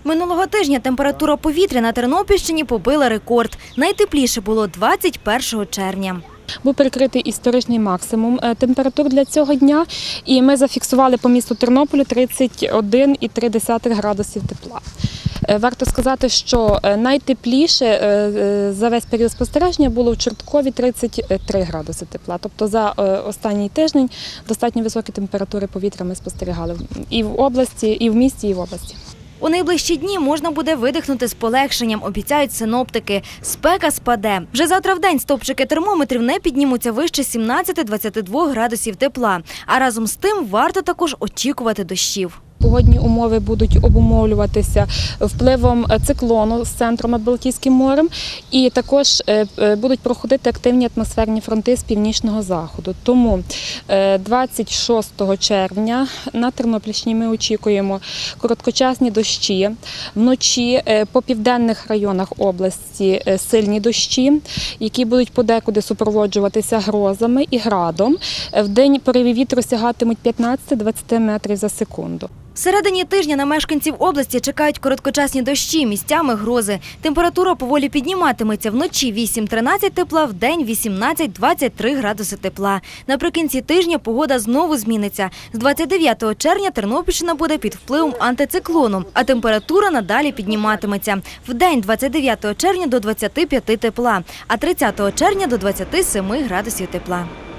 Минулого тижня температура повітря на Тернопільщині побила рекорд. Найтепліше було 21 червня. Був перекритий історичний максимум температур для цього дня, і ми зафіксували по місту Тернополю 31,3 градусів тепла. Варто сказати, що найтепліше за весь період спостереження було в Чорткові 33 градуси тепла. Тобто за останній тиждень достатньо високі температури повітря ми спостерігали і в області, і в місті, і в області. У найближчі дні можна буде видихнути з полегшенням, обіцяють синоптики. Спека спаде. Вже завтра вдень стовпчики термометрів не піднімуться вище 17-22 градусів тепла. А разом з тим варто також очікувати дощів. Погодні умови будуть обумовлюватися впливом циклону з центром над Балтійським морем, і також будуть проходити активні атмосферні фронти з північного заходу. Тому 26 червня на Тернопільщині ми очікуємо короткочасні дощі. Вночі по південних районах області сильні дощі, які будуть подекуди супроводжуватися грозами і градом. Вдень пориви вітру сягатимуть 15-20 метрів за секунду. Всередині тижня на мешканців області чекають короткочасні дощі, місцями грози. Температура поволі підніматиметься. Вночі 8-13 тепла, вдень 18-23 градуси тепла. Наприкінці тижня погода знову зміниться. З 29 червня Тернопільщина буде під впливом антициклону, а температура надалі підніматиметься. Вдень 29 червня до 25 тепла, а 30 червня до 27 градусів тепла.